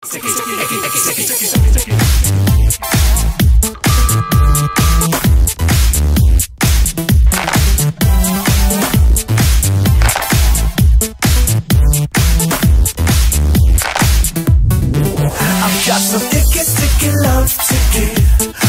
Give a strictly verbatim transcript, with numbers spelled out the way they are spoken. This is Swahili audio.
I've got some icky, sticky love to give.